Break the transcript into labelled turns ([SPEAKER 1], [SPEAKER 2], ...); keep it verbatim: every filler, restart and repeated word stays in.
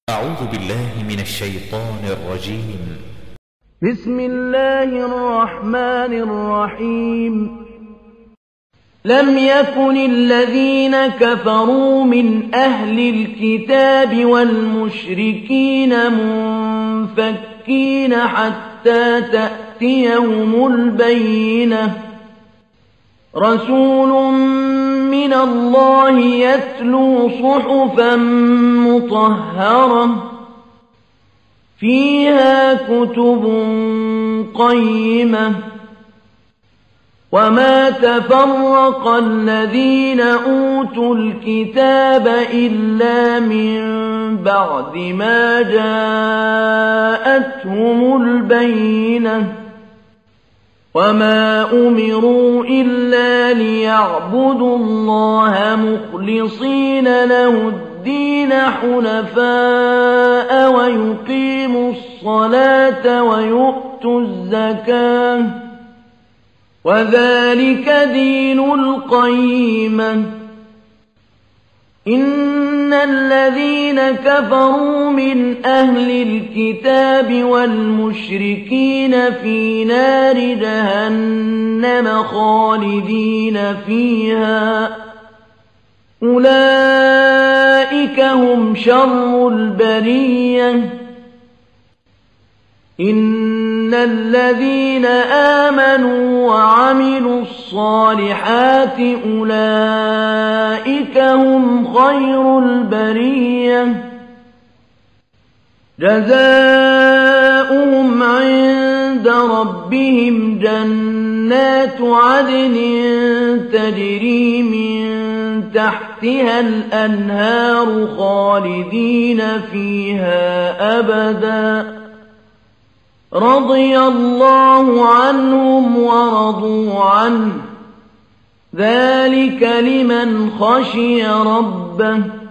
[SPEAKER 1] أعوذ بالله من الشيطان الرجيم.
[SPEAKER 2] بسم الله الرحمن الرحيم. لم يكن الذين كفروا من أهل الكتاب والمشركين منفكين حتى تأتيهم البينة، رسول من الله يتلو صحفا مطهرة فيها كتب قيمة، وما تفرق الذين أوتوا الكتاب إلا من بعد ما جاءتهم البينة، وما أمروا إلا ليعبدوا الله مخلصين له الدين حنفاء ويقيموا الصلاة ويؤتوا الزكاة، وذلك دين القيمة. إن الذين كفروا من أهل الكتاب والمشركين في نار جهنم خالدين فيها، أولئك هم شر البرية. إن الذين آمنوا وعملوا الصالحات أولئك هم خير البرية، جزاؤهم عند ربهم جنات عدن تجري من تحتها الأنهار خالدين فيها أبدا، رضي الله عنهم ورضوا عنه، ذلك لمن خشي ربه.